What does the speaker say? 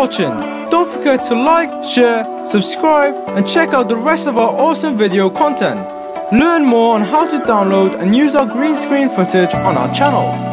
watching. Don't forget to like, share, subscribe and check out the rest of our awesome video content. Learn more on how to download and use our green screen footage on our channel.